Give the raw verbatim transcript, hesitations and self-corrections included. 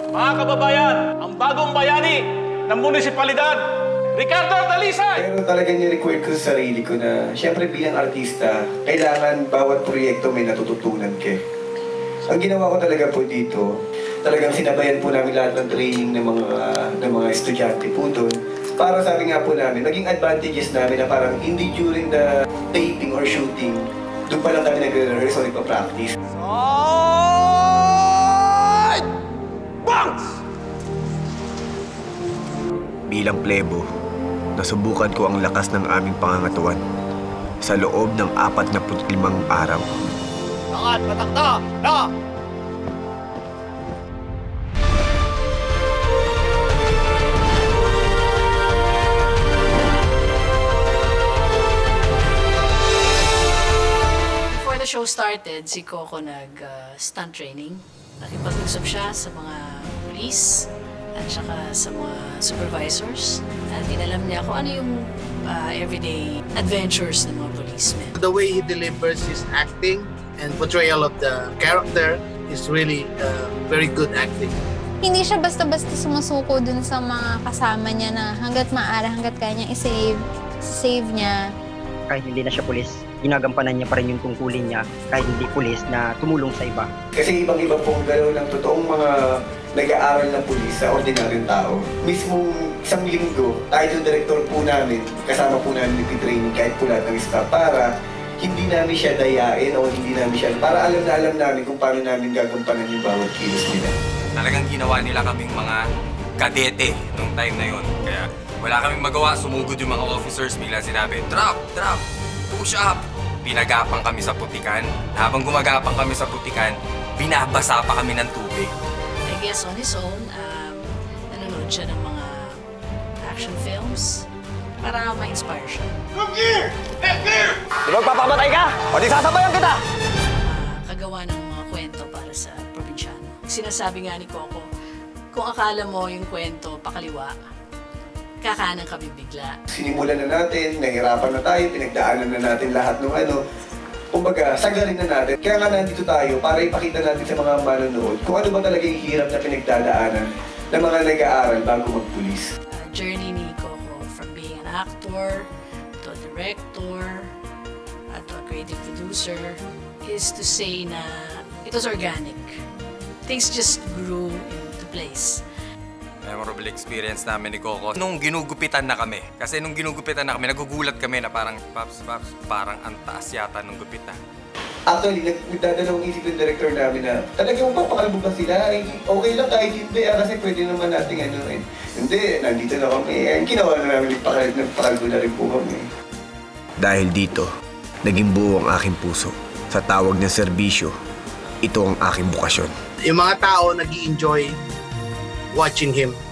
Mga kababayan, ang bagong bayani ng munisipalidad, Ricardo Dalisay! Pero talaga ni-record ko sa sarili ko na, siyempre bilang artista, kailangan bawat proyekto may natututunan ka. Ang ginawa ko talaga po dito, talagang sinabayan po namin lahat ng training ng mga, ng mga estudyante po doon. Para sabi nga po namin, naging advantages namin na parang hindi during the taping or shooting, doon pa lang kami nag-rehearse o nagpa-practice. Side! Bounce! Bilang plebo, nasubukan ko ang lakas ng aming pangangatawan sa loob ng apat na limang araw. Lakat, patakta! Na! Before the show started, si Coco nag-stunt uh, training. Nakipag-usap siya sa mga police at saka sa mga supervisors. At inalam niya kung ano yung uh, everyday adventures ng mga policemen. The way he delivers his acting and portrayal of the character is really uh, very good acting. Hindi siya basta-basta sumusuko dun sa mga kasama niya na hanggat maaari, hanggat kaya niya i-save, save niya. Kahit hindi na siya pulis, ginagampanan niya pa rin yung tungkulin niya kahit hindi pulis na tumulong sa iba. Kasi ibang-iba pong galaw ng totoong mga nag-aaral na pulis sa ordinaryong tao. Mismong isang linggo, tayo yung director po namin, kasama po namin nag-training kahit po lahat ng staff para hindi namin siya dayain o hindi namin siya, para alam na alam namin kung paano namin gagampanan yung bawat kilos nila. Talagang ginawa nila kaming mga kadete nung time na yun. Kaya wala kaming magawa, sumugod yung mga officers, bigla sinabi, drop, drop, push up. Pinagapang kami sa putikan. Habang gumagapang kami sa putikan, binabasa pa kami ng tubig. I guess on his own, um, nanonood siya ng mga action films para ma-inspire siya. Come here! Get here! Di magpapamatay ka? O di sasabayan kita! Uh, kagawa ng mga kwento para sa probinsyano. Sinasabi nga ni Coco, kung akala mo yung kwento pakaliwa, kakanan kami bigla. Sinimulan na natin, nahirapan na tayo, pinagdaanan na natin lahat ng ano. Kumbaga, sagarin na natin. Kaya nga nandito tayo para ipakita natin sa mga manonood kung ano ba talaga yung hirap na pinagdadaanan ng mga nag-aaral bago magpulis. Uh, journey ni Coco from being an actor to a director at to a creative producer is to say na it was organic. Things just grew into place. Memorable experience namin ni Coco. Nung ginugupitan na kami, kasi nung ginugupitan na kami, nagugulat kami na parang, Paps, Paps, parang ang taas yata nung gupitan. Actually, nagdadalawang isip yung director namin na talagang mapapakalbo ba sila? Ay, okay lang kahit hindi, ah, kasi pwede naman natin ano eh. Hindi, nandito na kami. Eh, ginawa na namin, nagpakalbo na rin po kami. Dahil dito, naging buo ang aking puso. Sa tawag ng serbisyo, ito ang aking bukasyon. Yung mga tao nag-i-enjoy watching him